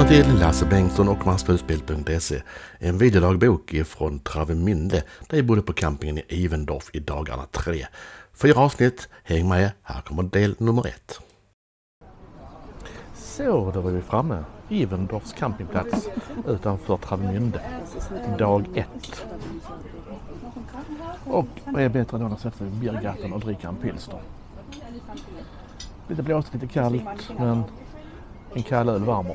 till Lasse Bengtsson och mansflutspel.se, en videodagbok från Travemünde där jag bodde på campingen i Ivendorf i dagarna 3. 4 avsnitt, häng med, här kommer del nummer 1. Så, då var vi framme. Ivendorfs campingplats utanför Travemünde. Dag 1. Och vad är bättre än att sätta sig i Biergarten och dricka en pilsner. Lite blåst, lite kallt, men en kall öl varmer.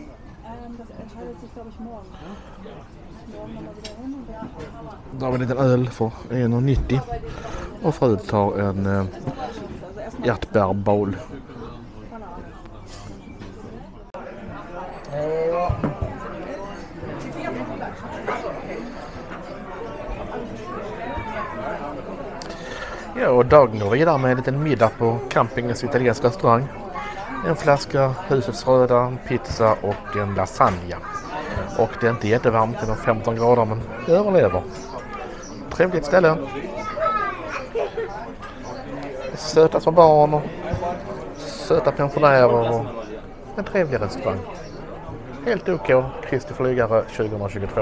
Då har vi en liten öl för 1,90 och förut tar en hjärtbärbowl. Ja, och dagen går vidare med en liten middag på campingens italienska restaurang. En flaska husets röda, en pizza och en lasagne. Och det är inte jättevarmt, det är 15 grader, men det överlever. Trevligt ställe. Söta små barn och söta pensionärer och en trevlig restaurang. Helt OK, Kristi flygare 2022.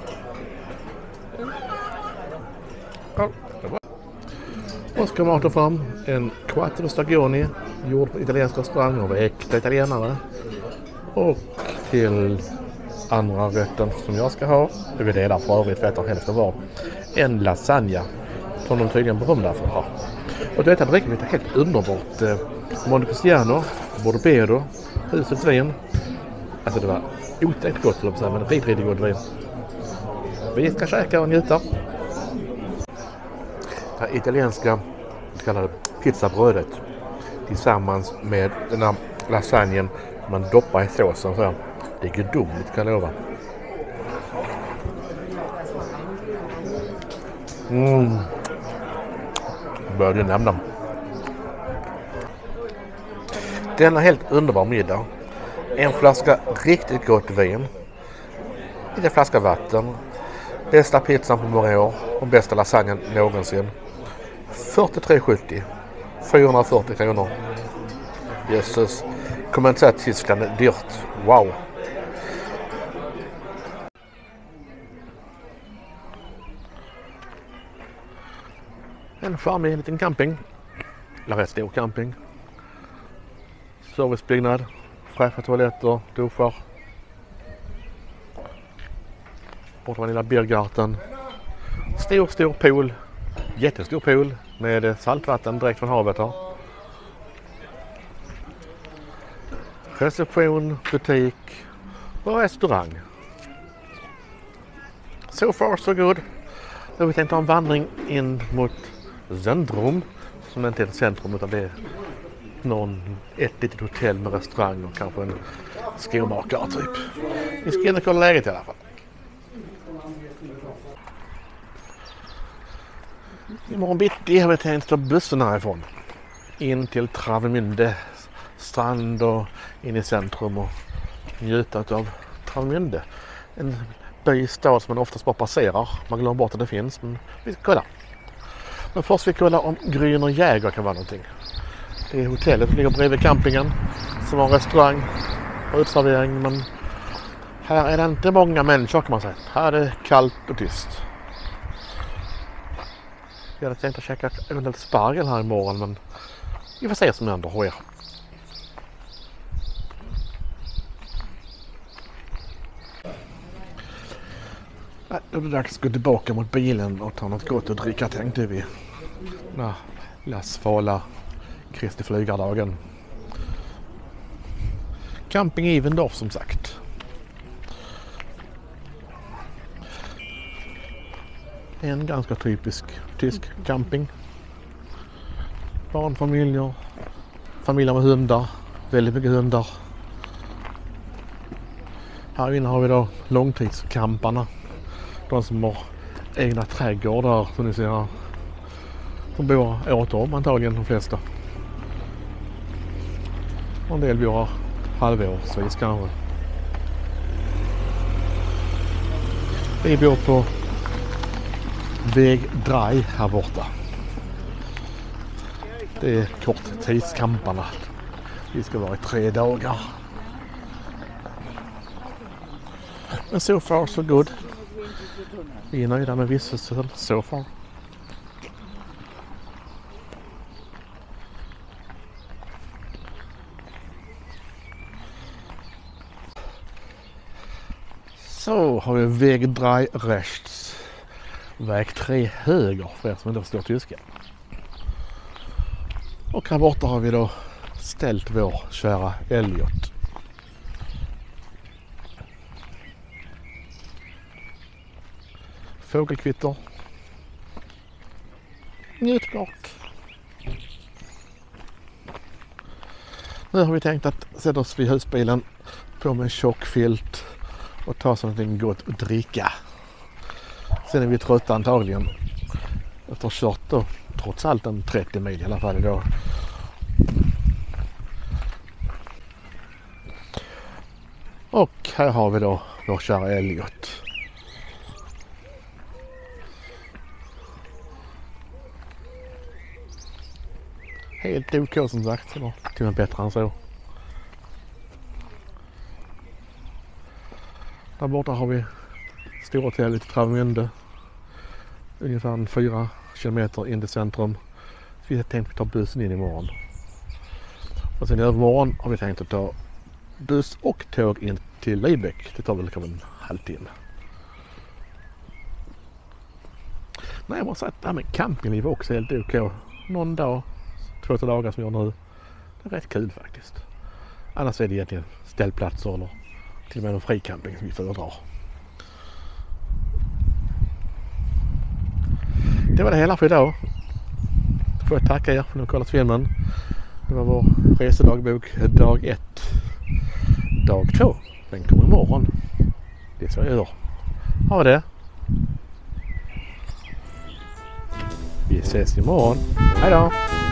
Ja, det var. Och ska man ta fram en quattro stagioni gjord på italiensk restaurang av äkta italienare. Och till andra rätten som jag ska ha, det vill delar för övrigt för att hälften var, en lasagne som de tydligen berömda för att ha. Och detta dricker vi helt underbart Montepulciano, Bordeaux, husets vin. Alltså det var otäckt gott, men riktigt gott vin. Vi ska käka och njuta. Det här italienska så kallade pizzabrödet tillsammans med den här lasagnen man doppar i såsen. Så det är gudomligt, kan jag lova. Började nämna. Denna helt underbar middag. En flaska riktigt gott vin. En flaska vatten. Bästa pizzan på många år och bästa lasagnen någonsin. 43,70. 440 kronor. Jesus. Kommer inte säga att Tyskland är dyrt. Wow. En charmig liten camping. Eller rätt stor camping. Servicebyggnad. Fräscha toaletter, duschar. Borta var lilla Biergarten. Stor pool. Jättestor pool med saltvatten direkt från havet här. Reception, butik och restaurang. So far so good. Då har vi tänkt ha en vandring in mot Zentrum, som inte är ett centrum utan det är ett litet hotell med restaurang och kanske en skomakare typ. Vi ska in och kolla läget i alla fall. Imorgon bitti har vi tänkt ta bussen härifrån in till Travemünde strand och in i centrum och njuta av Travemünde. En bystad som man oftast bara passerar. Man glömmer bort att det finns, men vi ska kolla. Men först ska vi kolla om Grüner Jäger kan vara någonting. Det är hotellet som ligger bredvid campingen som har en restaurang och utservering, men här är det inte många människor kan man säga. Här är det kallt och tyst. Jag hade tänkt att käka eventuellt spargel här imorgon, men vi får se som ändå sker. Då är det dags att gå tillbaka mot bilen och ta något gott och dricka, tänkte vi. Lassfala Kristi flygardagen. Camping i Ivendorf som sagt. En ganska typisk tysk camping. Barnfamiljer, familjer med hundar, väldigt mycket hundar. Här inne har vi då långtidskamparna. De som har egna trädgårdar som ni ser här. De bor året om antagligen de flesta. Och en del bor halvårsvis kanske. Vi bor på väg 3 här borta. Det är korttidskamparna. Vi ska vara i 3 dagar. Men so far so good. Vi är nöjda med Visselsel so far. Så har vi väg 3 rechts. Väg 3 höger för er som inte förstår tyska. Och här borta har vi då ställt vår kära Elliot. Fågelkvitter. Njutbart. Nu har vi tänkt att sätta oss vid husbilen på med en tjock filt och ta någonting gott att dricka. Sen är vi trötta antagligen. Efter kört då trots allt en 30 mil i alla fall idag. Och här har vi då vår kära Elliot. Helt OK som sagt, eller till och med bättre än så. Där borta har vi storhotellet i Travemünde. Ungefär 4 kilometer in till centrum. Vi har tänkt att ta bussen in imorgon. Och sen i övermorgon har vi tänkt att ta buss och tåg in till Lübeck. Det tar väl kanske en halvtimme. Nej, jag måste säga att det här med campingliv också är helt OK. Någon dag, 2-3 dagar som jag gör nu. Det är rätt kul faktiskt. Annars är det egentligen ställplatser eller till och med en fricamping som vi föredrar. Det var det hela för idag. Då får jag tacka er för att ni har kollat filmen. Det var vår resedagbok dag 1. Dag 2. Den kommer imorgon. Det är så jag gör. Ha det. Vi ses imorgon. Hej då.